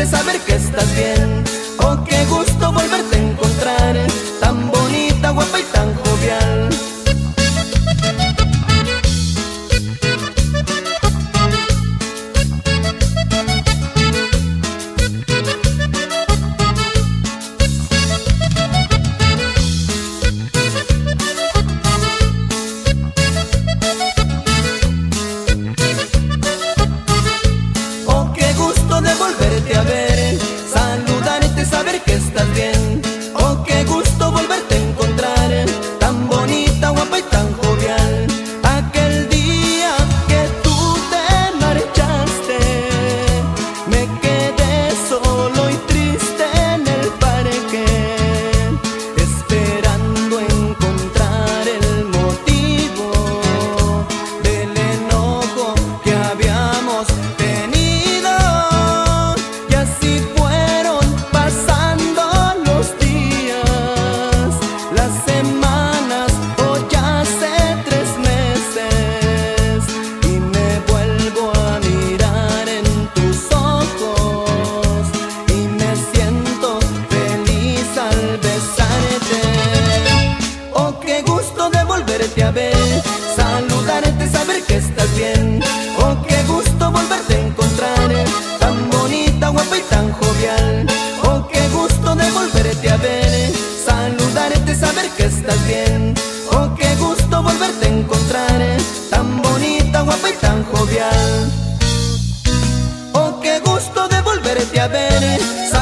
saludarte, saber que estás bien. Oh, qué gusto volverte a encontrar, tan bonita, guapa y tan jovial. Volverte a ver, saludarte, saber que estás bien. Oh, qué gusto volverte a encontrar, tan bonita, guapa y tan jovial. Aquel día que tú te marchaste, me quedé solo y triste en el parque, esperando encontrar el motivo del enojo que habíamos tenido. A ver, saludarte, saber que estás bien. Oh, qué gusto volverte a encontrar, tan bonita, guapa y tan jovial. Oh, qué gusto de volverte a ver, saludarte, saber que estás bien. Oh, qué gusto volverte a encontrar, tan bonita, guapa y tan jovial. Oh, qué gusto de volverte a ver.